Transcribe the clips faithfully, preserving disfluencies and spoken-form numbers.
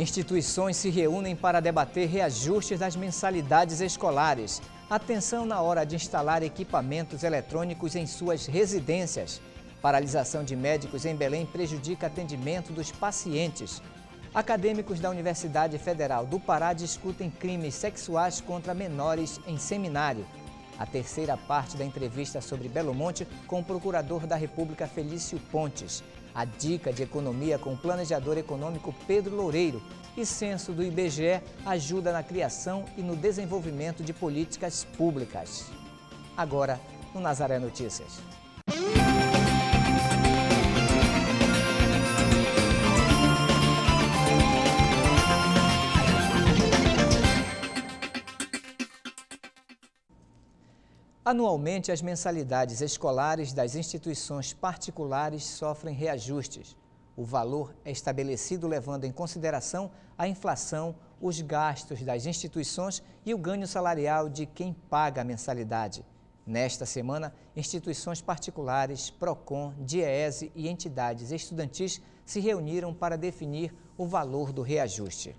Instituições se reúnem para debater reajustes das mensalidades escolares. Atenção na hora de instalar equipamentos eletrônicos em suas residências. Paralisação de médicos em Belém prejudica atendimento dos pacientes. Acadêmicos da Universidade Federal do Pará discutem crimes sexuais contra menores em seminário. A terceira parte da entrevista sobre Belo Monte com o Procurador da República Felício Pontes. A dica de economia com o planejador econômico Pedro Loureiro. E censo do I B G E ajuda na criação e no desenvolvimento de políticas públicas. Agora, no Nazaré Notícias. Anualmente, as mensalidades escolares das instituições particulares sofrem reajustes. O valor é estabelecido levando em consideração a inflação, os gastos das instituições e o ganho salarial de quem paga a mensalidade. Nesta semana, instituições particulares, PROCON, DIEESE e entidades estudantis se reuniram para definir o valor do reajuste.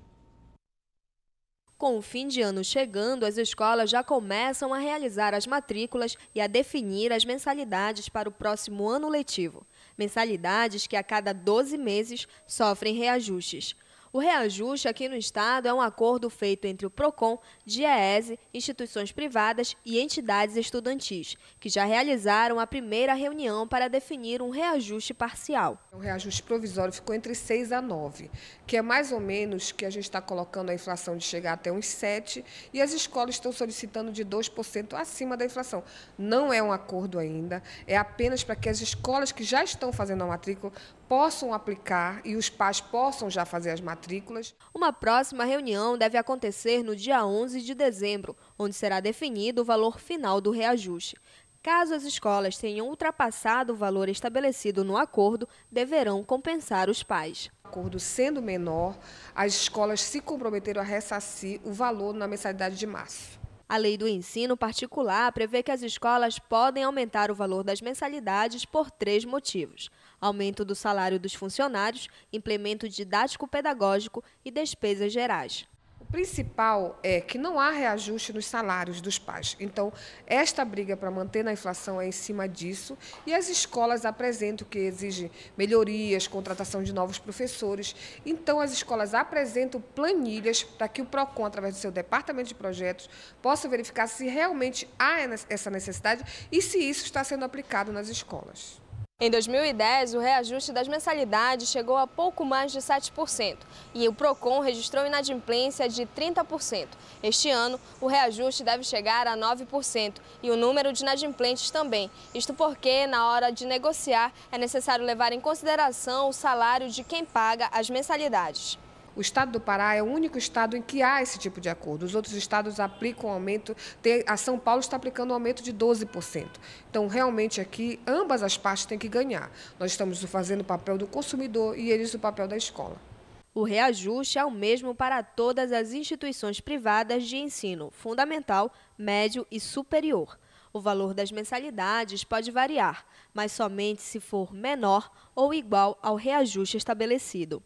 Com o fim de ano chegando, as escolas já começam a realizar as matrículas e a definir as mensalidades para o próximo ano letivo. Mensalidades que a cada doze meses sofrem reajustes. O reajuste aqui no estado é um acordo feito entre o PROCON, DIEESE, instituições privadas e entidades estudantis, que já realizaram a primeira reunião para definir um reajuste parcial. O reajuste provisório ficou entre seis a nove, que é mais ou menos que a gente está colocando a inflação de chegar até uns sete, e as escolas estão solicitando de dois por cento acima da inflação. Não é um acordo ainda, é apenas para que as escolas que já estão fazendo a matrícula possam aplicar e os pais possam já fazer as matrículas. Uma próxima reunião deve acontecer no dia onze de dezembro, onde será definido o valor final do reajuste. Caso as escolas tenham ultrapassado o valor estabelecido no acordo, deverão compensar os pais. O acordo sendo menor, as escolas se comprometeram a ressarcir o valor na mensalidade de março. A lei do ensino particular prevê que as escolas podem aumentar o valor das mensalidades por três motivos: aumento do salário dos funcionários, implemento didático-pedagógico e despesas gerais. O principal é que não há reajuste nos salários dos pais. Então, esta briga para manter na inflação é em cima disso, e as escolas apresentam que exigem melhorias, contratação de novos professores. Então, as escolas apresentam planilhas para que o PROCON, através do seu departamento de projetos, possa verificar se realmente há essa necessidade e se isso está sendo aplicado nas escolas. Em dois mil e dez, o reajuste das mensalidades chegou a pouco mais de sete por cento e o PROCON registrou inadimplência de trinta por cento. Este ano, o reajuste deve chegar a nove por cento e o número de inadimplentes também. Isto porque, na hora de negociar, é necessário levar em consideração o salário de quem paga as mensalidades. O estado do Pará é o único estado em que há esse tipo de acordo. Os outros estados aplicam aumento, a São Paulo está aplicando um aumento de doze por cento. Então, realmente aqui, ambas as partes têm que ganhar. Nós estamos fazendo o papel do consumidor e eles o papel da escola. O reajuste é o mesmo para todas as instituições privadas de ensino fundamental, médio e superior. O valor das mensalidades pode variar, mas somente se for menor ou igual ao reajuste estabelecido.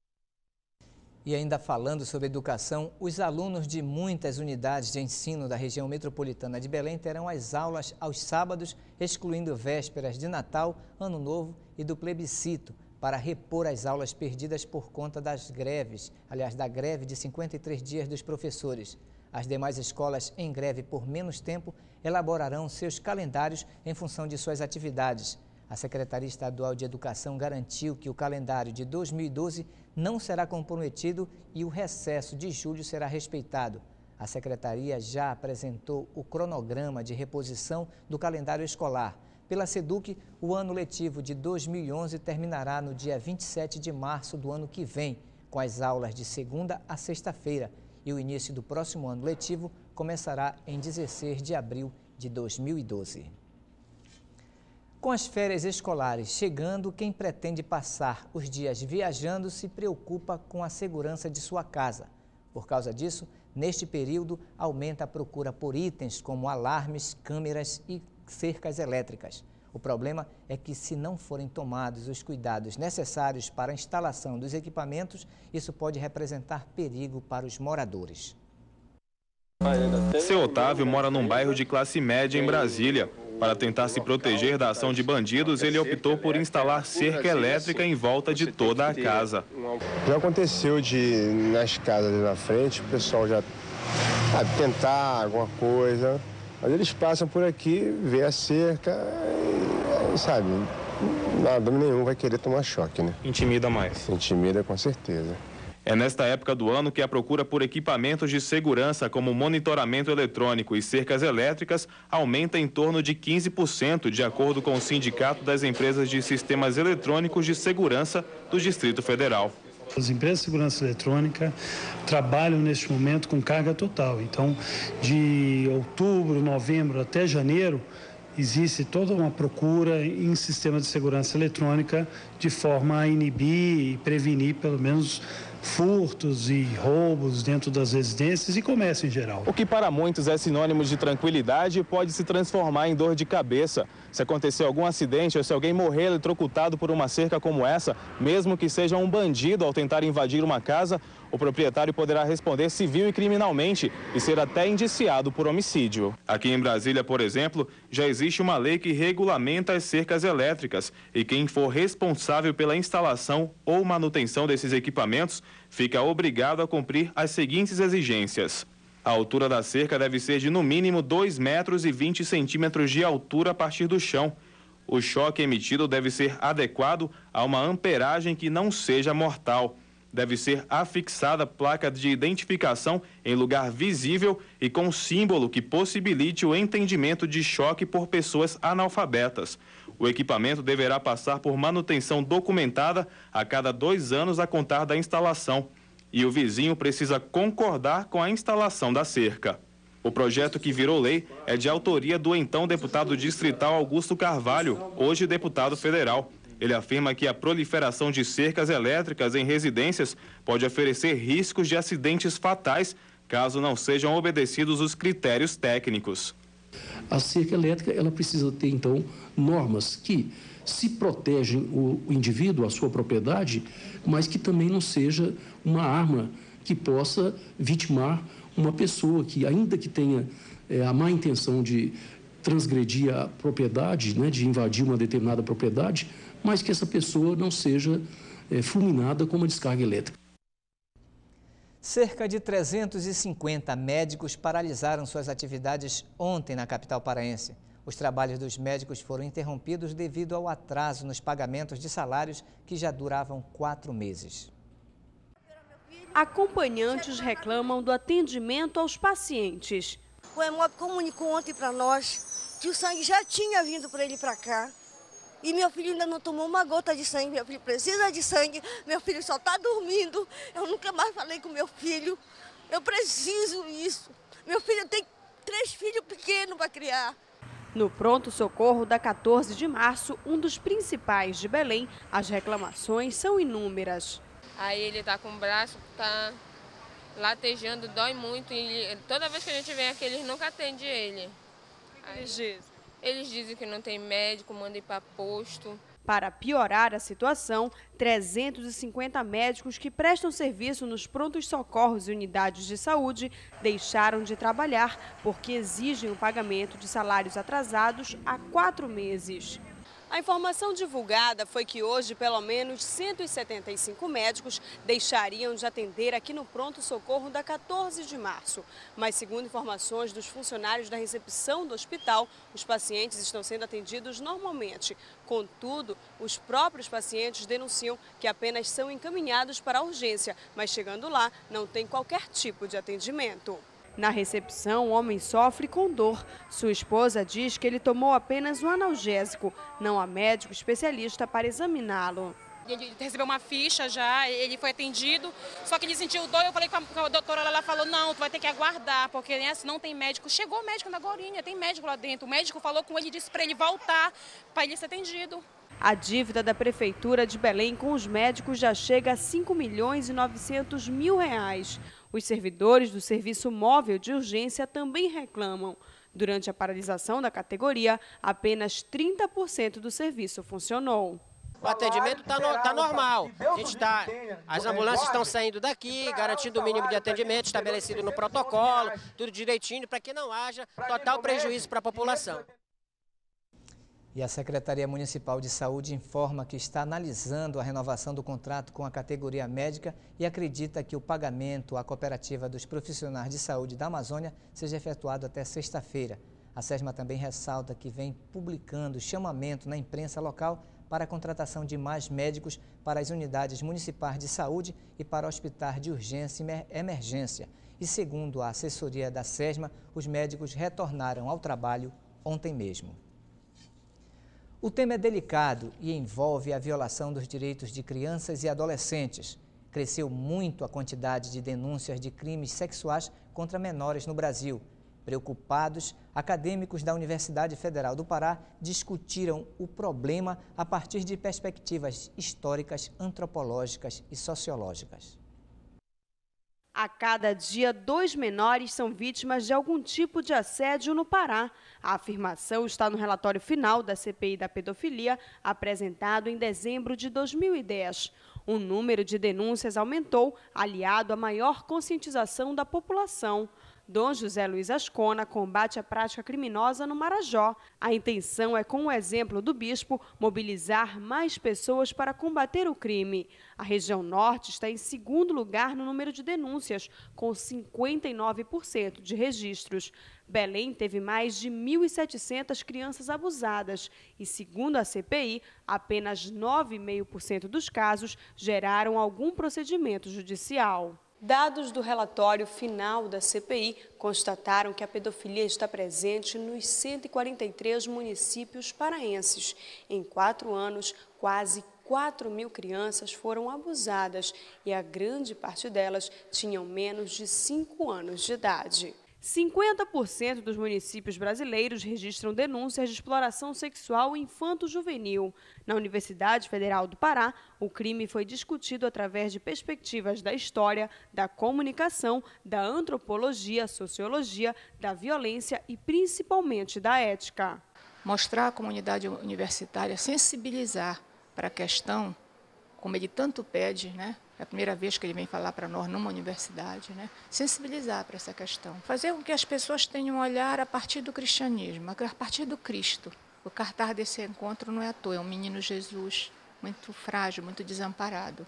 E ainda falando sobre educação, os alunos de muitas unidades de ensino da região metropolitana de Belém terão as aulas aos sábados, excluindo vésperas de Natal, Ano Novo e do plebiscito, para repor as aulas perdidas por conta das greves, aliás, da greve de cinquenta e três dias dos professores. As demais escolas em greve por menos tempo elaborarão seus calendários em função de suas atividades. A Secretaria Estadual de Educação garantiu que o calendário de dois mil e doze não será comprometido e o recesso de julho será respeitado. A Secretaria já apresentou o cronograma de reposição do calendário escolar. Pela SEDUC, o ano letivo de dois mil e onze terminará no dia vinte e sete de março do ano que vem, com as aulas de segunda a sexta-feira, e o início do próximo ano letivo começará em dezesseis de abril de dois mil e doze. Com as férias escolares chegando, quem pretende passar os dias viajando se preocupa com a segurança de sua casa. Por causa disso, neste período, aumenta a procura por itens como alarmes, câmeras e cercas elétricas. O problema é que, se não forem tomados os cuidados necessários para a instalação dos equipamentos, isso pode representar perigo para os moradores. Seu Otávio mora num bairro de classe média em Brasília. Para tentar se proteger da ação de bandidos, ele optou por instalar cerca elétrica em volta de toda a casa. Já aconteceu de, nas casas ali na frente, o pessoal já sabe, tentar alguma coisa, mas eles passam por aqui, vê a cerca e, sabe, nada nenhum vai querer tomar choque, né? Intimida mais. Intimida com certeza. É nesta época do ano que a procura por equipamentos de segurança, como monitoramento eletrônico e cercas elétricas, aumenta em torno de quinze por cento, de acordo com o Sindicato das Empresas de Sistemas Eletrônicos de Segurança do Distrito Federal. As empresas de segurança eletrônica trabalham neste momento com carga total. Então, de outubro, novembro até janeiro, existe toda uma procura em sistemas de segurança eletrônica de forma a inibir e prevenir, pelo menos, furtos e roubos dentro das residências e comércio em geral. O que para muitos é sinônimo de tranquilidade pode se transformar em dor de cabeça. Se acontecer algum acidente ou se alguém morrer eletrocutado por uma cerca como essa, mesmo que seja um bandido ao tentar invadir uma casa, o proprietário poderá responder civil e criminalmente e ser até indiciado por homicídio. Aqui em Brasília, por exemplo, já existe uma lei que regulamenta as cercas elétricas e quem for responsável pela instalação ou manutenção desses equipamentos fica obrigado a cumprir as seguintes exigências. A altura da cerca deve ser de no mínimo dois metros e vinte centímetros de altura a partir do chão. O choque emitido deve ser adequado a uma amperagem que não seja mortal. Deve ser afixada placa de identificação em lugar visível e com símbolo que possibilite o entendimento de choque por pessoas analfabetas. O equipamento deverá passar por manutenção documentada a cada dois anos a contar da instalação. E o vizinho precisa concordar com a instalação da cerca. O projeto que virou lei é de autoria do então deputado distrital Augusto Carvalho, hoje deputado federal. Ele afirma que a proliferação de cercas elétricas em residências pode oferecer riscos de acidentes fatais, caso não sejam obedecidos os critérios técnicos. A cerca elétrica, ela precisa ter, então, normas que se protegem o indivíduo, a sua propriedade, mas que também não seja uma arma que possa vitimar uma pessoa que, ainda que tenha é, a má intenção de transgredir a propriedade, né, de invadir uma determinada propriedade, mas que essa pessoa não seja é, fulminada com uma descarga elétrica. Cerca de trezentos e cinquenta médicos paralisaram suas atividades ontem na capital paraense. Os trabalhos dos médicos foram interrompidos devido ao atraso nos pagamentos de salários que já duravam quatro meses. Acompanhantes reclamam do atendimento aos pacientes. O Hemop comunicou ontem para nós que o sangue já tinha vindo para ele para cá. E meu filho ainda não tomou uma gota de sangue, meu filho precisa de sangue, meu filho só está dormindo. Eu nunca mais falei com meu filho, eu preciso disso. Meu filho tem três filhos pequenos para criar. No pronto-socorro da quatorze de março, um dos principais de Belém, as reclamações são inúmeras. Aí ele tá com o braço, tá latejando, dói muito. E toda vez que a gente vem aqui, eles nunca atendem ele. Aí, eles dizem? Eles dizem que não tem médico, mandam ir para posto. Para piorar a situação, trezentos e cinquenta médicos que prestam serviço nos prontos-socorros e unidades de saúde deixaram de trabalhar porque exigem o pagamento de salários atrasados há quatro meses. A informação divulgada foi que hoje pelo menos cento e setenta e cinco médicos deixariam de atender aqui no pronto-socorro da quatorze de março. Mas segundo informações dos funcionários da recepção do hospital, os pacientes estão sendo atendidos normalmente. Contudo, os próprios pacientes denunciam que apenas são encaminhados para a urgência, mas chegando lá não tem qualquer tipo de atendimento. Na recepção, o homem sofre com dor. Sua esposa diz que ele tomou apenas um analgésico. Não há médico especialista para examiná-lo. Ele recebeu uma ficha já, ele foi atendido, só que ele sentiu dor. Eu falei com a, com a doutora, ela falou, não, tu vai ter que aguardar, porque né, se não tem médico. Chegou o médico na Gorinha, tem médico lá dentro. O médico falou com ele e disse para ele voltar, para ele ser atendido. A dívida da Prefeitura de Belém com os médicos já chega a cinco milhões e novecentos mil reais. Os servidores do Serviço Móvel de Urgência também reclamam. Durante a paralisação da categoria, apenas trinta por cento do serviço funcionou. O atendimento está no, tá normal. A gente tá, as ambulâncias estão saindo daqui, garantindo o mínimo de atendimento estabelecido no protocolo, tudo direitinho, para que não haja total prejuízo para a população. E a Secretaria Municipal de Saúde informa que está analisando a renovação do contrato com a categoria médica e acredita que o pagamento à cooperativa dos profissionais de saúde da Amazônia seja efetuado até sexta-feira. A SESMA também ressalta que vem publicando chamamento na imprensa local para a contratação de mais médicos para as unidades municipais de saúde e para hospitais de urgência e emergência. E segundo a assessoria da SESMA, os médicos retornaram ao trabalho ontem mesmo. O tema é delicado e envolve a violação dos direitos de crianças e adolescentes. Cresceu muito a quantidade de denúncias de crimes sexuais contra menores no Brasil. Preocupados, acadêmicos da Universidade Federal do Pará discutiram o problema a partir de perspectivas históricas, antropológicas e sociológicas. A cada dia, dois menores são vítimas de algum tipo de assédio no Pará. A afirmação está no relatório final da C P I da pedofilia, apresentado em dezembro de dois mil e dez. O número de denúncias aumentou, aliado à maior conscientização da população. Dom José Luiz Ascona combate a prática criminosa no Marajó. A intenção é, com o exemplo do bispo, mobilizar mais pessoas para combater o crime. A região norte está em segundo lugar no número de denúncias, com cinquenta e nove por cento de registros. Belém teve mais de mil e setecentas crianças abusadas e, segundo a C P I, apenas nove vírgula cinco por cento dos casos geraram algum procedimento judicial. Dados do relatório final da C P I constataram que a pedofilia está presente nos cento e quarenta e três municípios paraenses. Em quatro anos, quase quatro mil crianças foram abusadas e a grande parte delas tinham menos de cinco anos de idade. cinquenta por cento dos municípios brasileiros registram denúncias de exploração sexual infanto-juvenil. Na Universidade Federal do Pará, o crime foi discutido através de perspectivas da história, da comunicação, da antropologia, sociologia, da violência e principalmente da ética. Mostrar à comunidade universitária, sensibilizar para a questão, como ele tanto pede, né? É a primeira vez que ele vem falar para nós numa universidade, né? Sensibilizar para essa questão. Fazer com que as pessoas tenham um olhar a partir do cristianismo, a partir do Cristo. O cartaz desse encontro não é à toa, é um menino Jesus, muito frágil, muito desamparado.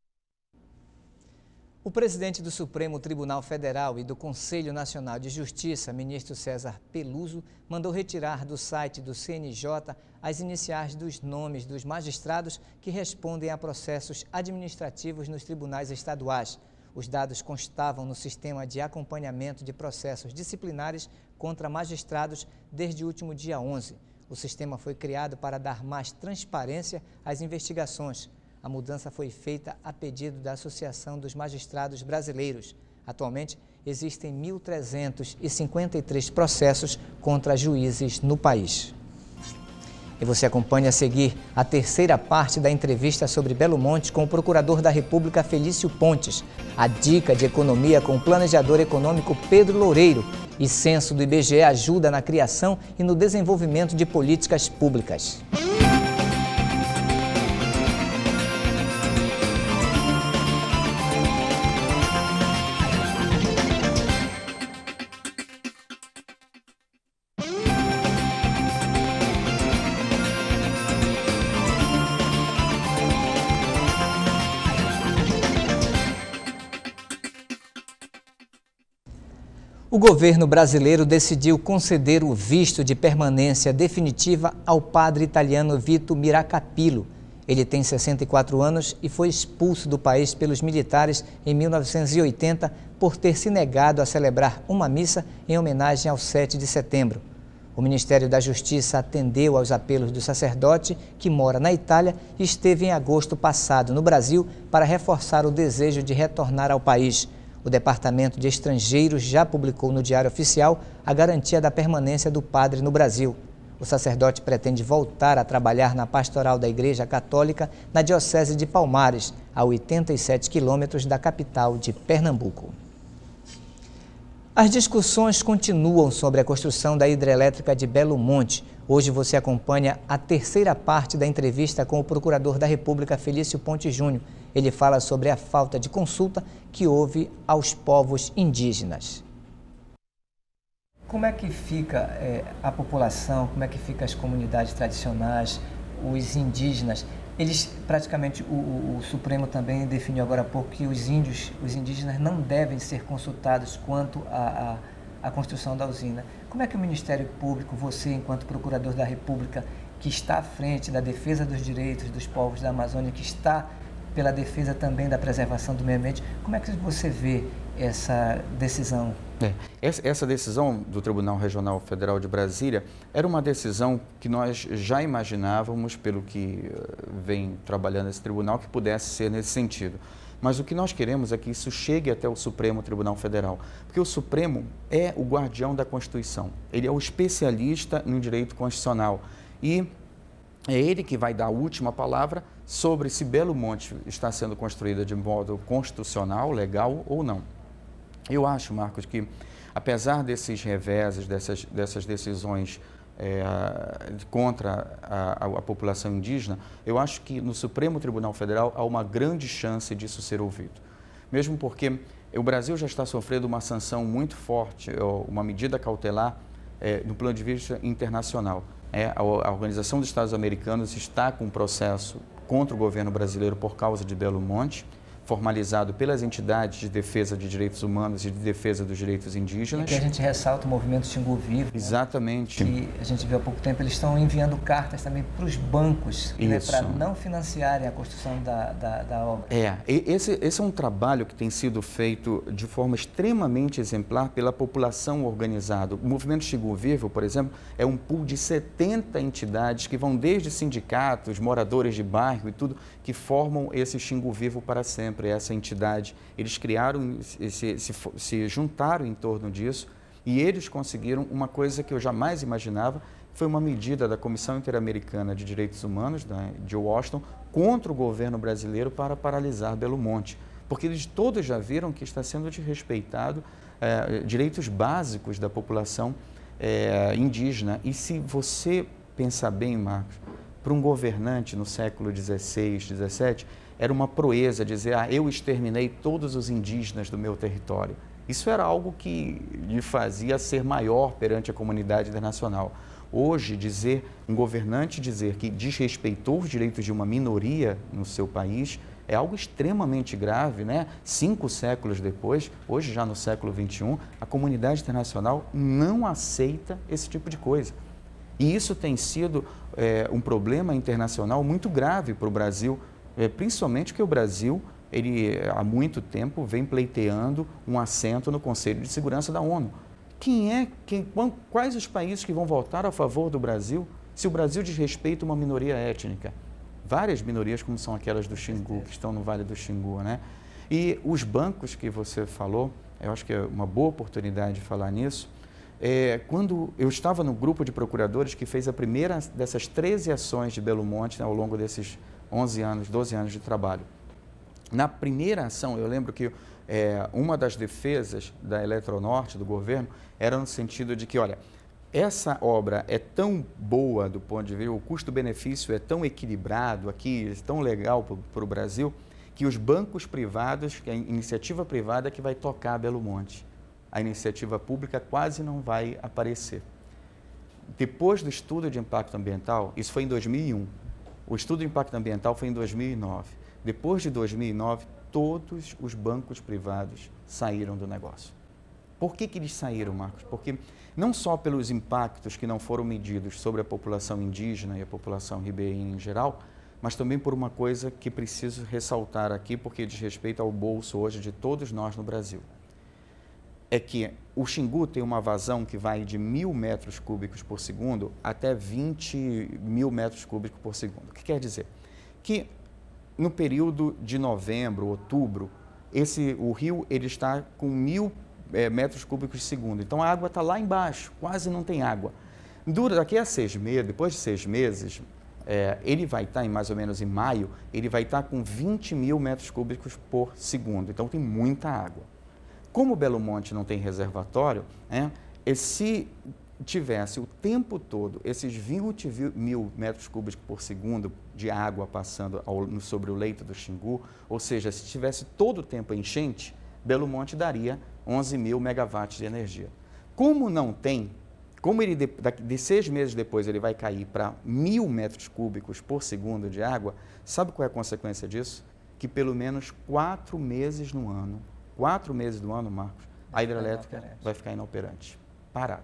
O presidente do Supremo Tribunal Federal e do Conselho Nacional de Justiça, ministro César Peluso, mandou retirar do site do C N J as iniciais dos nomes dos magistrados que respondem a processos administrativos nos tribunais estaduais. Os dados constavam no sistema de acompanhamento de processos disciplinares contra magistrados desde o último dia onze. O sistema foi criado para dar mais transparência às investigações. A mudança foi feita a pedido da Associação dos Magistrados Brasileiros. Atualmente, existem mil trezentos e cinquenta e três processos contra juízes no país. E você acompanha a seguir a terceira parte da entrevista sobre Belo Monte com o Procurador da República Felício Pontes, a dica de economia com o planejador econômico Pedro Loureiro e censo do I B G E ajuda na criação e no desenvolvimento de políticas públicas. O governo brasileiro decidiu conceder o visto de permanência definitiva ao padre italiano Vito Miracapilo. Ele tem sessenta e quatro anos e foi expulso do país pelos militares em mil novecentos e oitenta por ter se negado a celebrar uma missa em homenagem ao sete de setembro. O Ministério da Justiça atendeu aos apelos do sacerdote, que mora na Itália e esteve em agosto passado no Brasil para reforçar o desejo de retornar ao país. O Departamento de Estrangeiros já publicou no Diário Oficial a garantia da permanência do padre no Brasil. O sacerdote pretende voltar a trabalhar na pastoral da Igreja Católica na Diocese de Palmares, a oitenta e sete quilômetros da capital de Pernambuco. As discussões continuam sobre a construção da hidrelétrica de Belo Monte. Hoje você acompanha a terceira parte da entrevista com o Procurador da República, Felício Ponte Júnior. Ele fala sobre a falta de consulta que houve aos povos indígenas. Como é que fica é, a população, como é que ficam as comunidades tradicionais, os indígenas? Eles, praticamente, o, o, o Supremo também definiu agora há pouco que os índios, os indígenas não devem ser consultados quanto à a, a, a construção da usina. Como é que o Ministério Público, você, enquanto Procurador da República, que está à frente da defesa dos direitos dos povos da Amazônia, que está pela defesa também da preservação do meio ambiente, como é que você vê essa decisão? É, essa decisão do Tribunal Regional Federal de Brasília era uma decisão que nós já imaginávamos, pelo que vem trabalhando esse tribunal, que pudesse ser nesse sentido. Mas o que nós queremos é que isso chegue até o Supremo Tribunal Federal, porque o Supremo é o guardião da Constituição, ele é o especialista no direito constitucional e é ele que vai dar a última palavra sobre se Belo Monte está sendo construída de modo constitucional, legal ou não. Eu acho, Marcos, que apesar desses reveses, dessas, dessas decisões é, contra a, a, a população indígena, eu acho que no Supremo Tribunal Federal há uma grande chance disso ser ouvido. Mesmo porque o Brasil já está sofrendo uma sanção muito forte, uma medida cautelar é, no plano de vista internacional. É, a, a Organização dos Estados Americanos está com um processo contra o governo brasileiro por causa de Belo Monte, formalizado pelas entidades de defesa de direitos humanos e de defesa dos direitos indígenas. E que a gente ressalta o movimento Xingu Vivo. Exatamente. Né? Que a gente viu há pouco tempo, eles estão enviando cartas também para os bancos, né, para não financiarem a construção da, da, da obra. É, esse, esse é um trabalho que tem sido feito de forma extremamente exemplar pela população organizada. O movimento Xingu Vivo, por exemplo, é um pool de setenta entidades que vão desde sindicatos, moradores de bairro e tudo, que formam esse Xingu Vivo para sempre. Essa entidade, eles criaram, se, se, se juntaram em torno disso e eles conseguiram uma coisa que eu jamais imaginava, foi uma medida da Comissão Interamericana de Direitos Humanos, da, de Washington, contra o governo brasileiro para paralisar Belo Monte, porque eles todos já viram que está sendo desrespeitado é, direitos básicos da população é, indígena. E se você pensar bem, Marcos, para um governante no século dezesseis, dezessete, era uma proeza dizer, ah, eu exterminei todos os indígenas do meu território. Isso era algo que lhe fazia ser maior perante a comunidade internacional. Hoje, dizer, um governante dizer que desrespeitou os direitos de uma minoria no seu país é algo extremamente grave, né? Cinco séculos depois, hoje já no século vinte e um, a comunidade internacional não aceita esse tipo de coisa. E isso tem sido é, um problema internacional muito grave para o Brasil, É, principalmente que o Brasil, ele há muito tempo vem pleiteando um assento no Conselho de Segurança da ONU. Quem é, quem, quais os países que vão votar a favor do Brasil se o Brasil desrespeita uma minoria étnica? Várias minorias, como são aquelas do Xingu, que estão no Vale do Xingu, né? E os bancos que você falou, eu acho que é uma boa oportunidade de falar nisso. É, quando eu estava no grupo de procuradores que fez a primeira dessas treze ações de Belo Monte, né, ao longo desses onze anos, doze anos de trabalho. Na primeira ação, eu lembro que é, uma das defesas da Eletronorte, do governo, era no sentido de que, olha, essa obra é tão boa do ponto de vista, o custo-benefício é tão equilibrado aqui, é tão legal para o Brasil, que os bancos privados, que a iniciativa privada que vai tocar Belo Monte. A iniciativa pública quase não vai aparecer. Depois do estudo de impacto ambiental, isso foi em dois mil e um, o estudo de impacto ambiental foi em dois mil e nove. Depois de dois mil e nove, todos os bancos privados saíram do negócio. Por que que eles saíram, Marcos? Porque não só pelos impactos que não foram medidos sobre a população indígena e a população ribeirinha em geral, mas também por uma coisa que preciso ressaltar aqui, porque diz respeito ao bolso hoje de todos nós no Brasil. É que o Xingu tem uma vazão que vai de mil metros cúbicos por segundo até vinte mil metros cúbicos por segundo. O que quer dizer? Que no período de novembro, outubro, esse, o rio ele está com mil é, metros cúbicos por segundo. Então a água está lá embaixo, quase não tem água. Dura, daqui a seis meses, depois de seis meses, é, ele vai estar em mais ou menos em maio, ele vai estar com vinte mil metros cúbicos por segundo. Então tem muita água. Como Belo Monte não tem reservatório, né, e se tivesse o tempo todo esses vinte mil metros cúbicos por segundo de água passando ao, sobre o leito do Xingu, ou seja, se tivesse todo o tempo enchente, Belo Monte daria onze mil megawatts de energia. Como não tem, como ele de, de seis meses depois ele vai cair para mil metros cúbicos por segundo de água, sabe qual é a consequência disso? Que pelo menos quatro meses no ano, quatro meses do ano, Marcos, a hidrelétrica vai ficar inoperante, parada.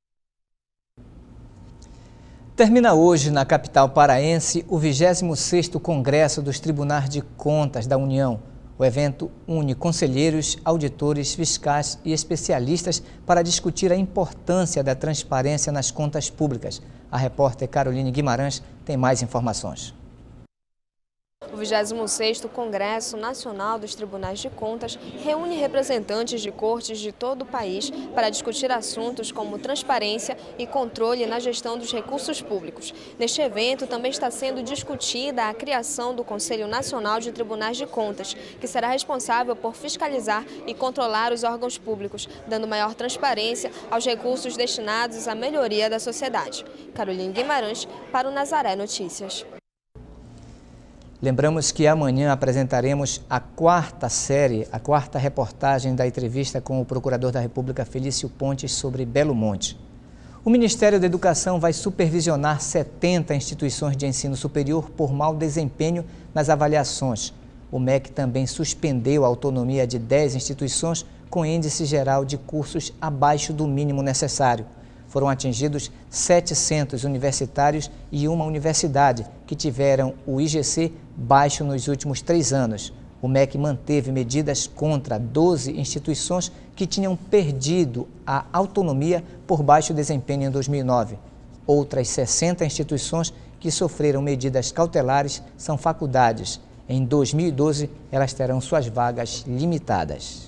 Termina hoje, na capital paraense, o vigésimo sexto Congresso dos Tribunais de Contas da União. O evento une conselheiros, auditores, fiscais e especialistas para discutir a importância da transparência nas contas públicas. A repórter Caroline Guimarães tem mais informações. O vigésimo sexto Congresso Nacional dos Tribunais de Contas reúne representantes de cortes de todo o país para discutir assuntos como transparência e controle na gestão dos recursos públicos. Neste evento também está sendo discutida a criação do Conselho Nacional de Tribunais de Contas, que será responsável por fiscalizar e controlar os órgãos públicos, dando maior transparência aos recursos destinados à melhoria da sociedade. Caroline Guimarães, para o Nazaré Notícias. Lembramos que amanhã apresentaremos a quarta série, a quarta reportagem da entrevista com o Procurador da República Felício Pontes sobre Belo Monte. O Ministério da Educação vai supervisionar setenta instituições de ensino superior por mau desempenho nas avaliações. O M E C também suspendeu a autonomia de dez instituições com índice geral de cursos abaixo do mínimo necessário. Foram atingidos setecentos universitários e uma universidade que tiveram o I G C baixo nos últimos três anos. O M E C manteve medidas contra doze instituições que tinham perdido a autonomia por baixo desempenho em dois mil e nove. Outras sessenta instituições que sofreram medidas cautelares são faculdades. Em dois mil e doze, elas terão suas vagas limitadas.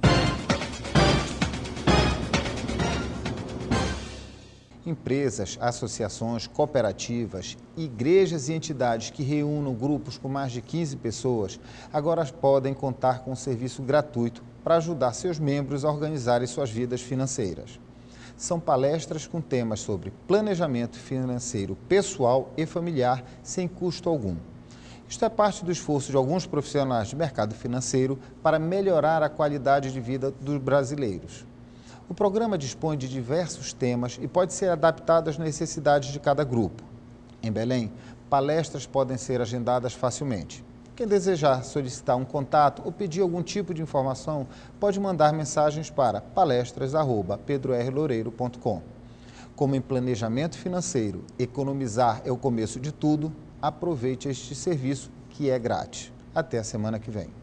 Empresas, associações, cooperativas, igrejas e entidades que reúnam grupos com mais de quinze pessoas agora podem contar com um serviço gratuito para ajudar seus membros a organizarem suas vidas financeiras. São palestras com temas sobre planejamento financeiro pessoal e familiar sem custo algum. Isto é parte do esforço de alguns profissionais de mercado financeiro para melhorar a qualidade de vida dos brasileiros. O programa dispõe de diversos temas e pode ser adaptado às necessidades de cada grupo. Em Belém, palestras podem ser agendadas facilmente. Quem desejar solicitar um contato ou pedir algum tipo de informação, pode mandar mensagens para palestras arroba pedro r loureiro ponto com. Como em planejamento financeiro, economizar é o começo de tudo, aproveite este serviço que é grátis. Até a semana que vem.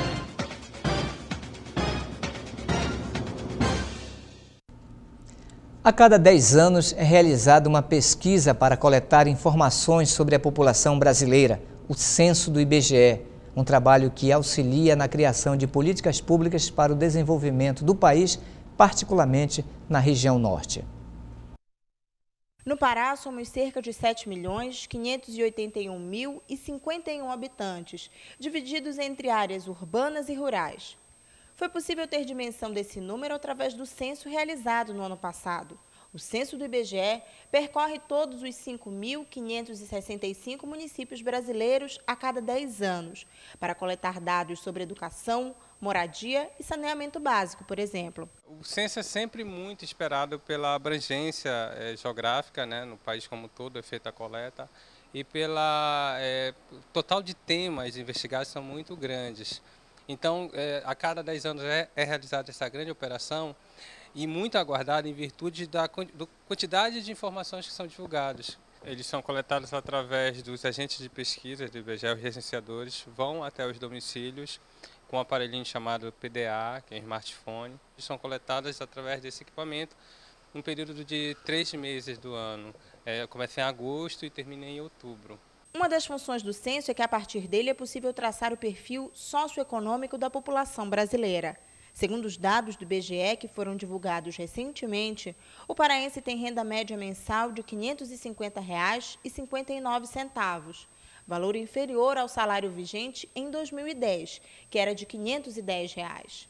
A cada dez anos é realizada uma pesquisa para coletar informações sobre a população brasileira, o Censo do I B G E, um trabalho que auxilia na criação de políticas públicas para o desenvolvimento do país, particularmente na região norte. No Pará, somos cerca de sete milhões, quinhentos e oitenta e um mil e cinquenta e um habitantes, divididos entre áreas urbanas e rurais. Foi possível ter dimensão desse número através do censo realizado no ano passado. O censo do I B G E percorre todos os cinco mil quinhentos e sessenta e cinco municípios brasileiros a cada dez anos, para coletar dados sobre educação, moradia e saneamento básico, por exemplo. O censo é sempre muito esperado pela abrangência é, geográfica, né, no país como um todo, é feita a coleta, e pela é, total de temas investigados são muito grandes. Então, é, a cada dez anos é, é realizada essa grande operação e muito aguardada em virtude da do quantidade de informações que são divulgadas. Eles são coletados através dos agentes de pesquisa do I B G E, os recenseadores, vão até os domicílios com um aparelhinho chamado P D A, que é um smartphone. Eles são coletadas através desse equipamento num período de três meses do ano. É, começa em agosto e termina em outubro. Uma das funções do censo é que, a partir dele, é possível traçar o perfil socioeconômico da população brasileira. Segundo os dados do I B G E, que foram divulgados recentemente, o paraense tem renda média mensal de quinhentos e cinquenta reais e cinquenta e nove centavos, valor inferior ao salário vigente em dois mil e dez, que era de quinhentos e dez reais.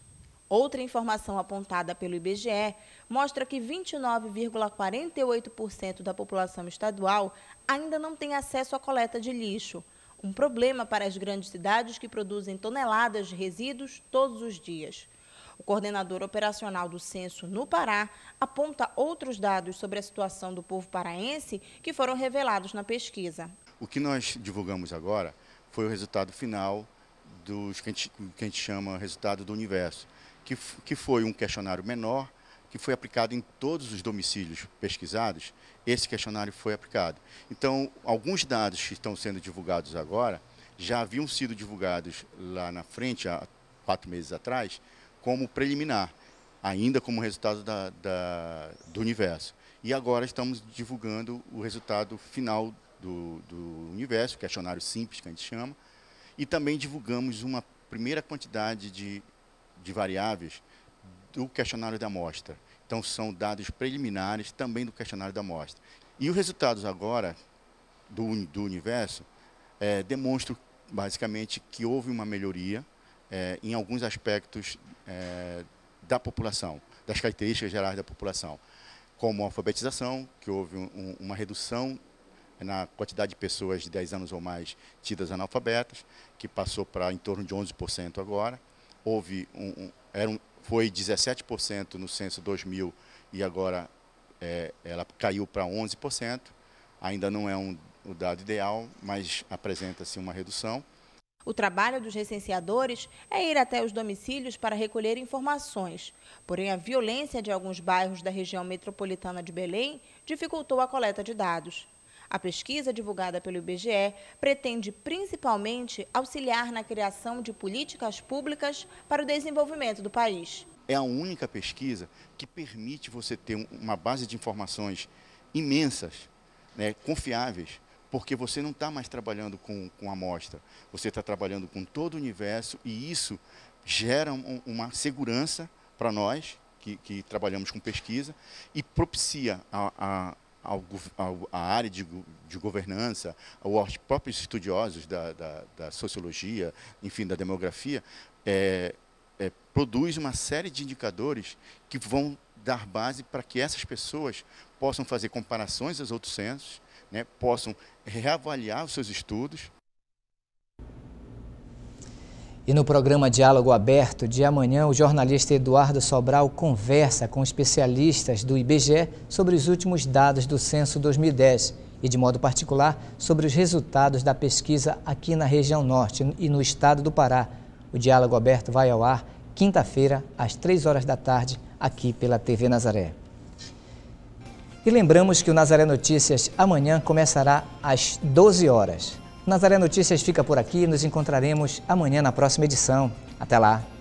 Outra informação apontada pelo I B G E mostra que vinte e nove vírgula quarenta e oito por cento da população estadual ainda não tem acesso à coleta de lixo, um problema para as grandes cidades que produzem toneladas de resíduos todos os dias. O coordenador operacional do censo no Pará aponta outros dados sobre a situação do povo paraense que foram revelados na pesquisa. O que nós divulgamos agora foi o resultado final dos que a gente, que a gente chama resultado do universo, que, que foi um questionário menor, que foi aplicado em todos os domicílios pesquisados. Esse questionário foi aplicado. Então, alguns dados que estão sendo divulgados agora já haviam sido divulgados lá na frente, há quatro meses atrás, como preliminar, ainda como resultado da, da, do universo. E agora estamos divulgando o resultado final do, do universo, questionário simples, que a gente chama, e também divulgamos uma primeira quantidade de, de variáveis do questionário da amostra. Então, são dados preliminares também do questionário da amostra. E os resultados agora do, do universo é, demonstram, basicamente, que houve uma melhoria é, em alguns aspectos é, da população, das características gerais da população, como a alfabetização, que houve um, uma redução na quantidade de pessoas de dez anos ou mais tidas analfabetas, que passou para em torno de onze por cento agora. Houve um, um, era um, foi dezessete por cento no censo dois mil e agora é, ela caiu para onze por cento. Ainda não é um, o dado ideal, mas apresenta-se uma redução. O trabalho dos recenseadores é ir até os domicílios para recolher informações. Porém, a violência de alguns bairros da região metropolitana de Belém dificultou a coleta de dados. A pesquisa divulgada pelo I B G E pretende principalmente auxiliar na criação de políticas públicas para o desenvolvimento do país. É a única pesquisa que permite você ter uma base de informações imensas, né, confiáveis, porque você não está mais trabalhando com, com amostra, você está trabalhando com todo o universo e isso gera um, uma segurança para nós que, que trabalhamos com pesquisa e propicia a, a a área de, de governança, aos próprios estudiosos da, da, da sociologia, enfim, da demografia, é, é, produz uma série de indicadores que vão dar base para que essas pessoas possam fazer comparações aos outros censos, né, possam reavaliar os seus estudos. E no programa Diálogo Aberto de amanhã, o jornalista Eduardo Sobral conversa com especialistas do I B G E sobre os últimos dados do Censo dois mil e dez e, de modo particular, sobre os resultados da pesquisa aqui na região norte e no estado do Pará. O Diálogo Aberto vai ao ar quinta-feira, às três horas da tarde, aqui pela T V Nazaré. E lembramos que o Nazaré Notícias amanhã começará às doze horas. Nazaré Notícias fica por aqui e nos encontraremos amanhã na próxima edição. Até lá!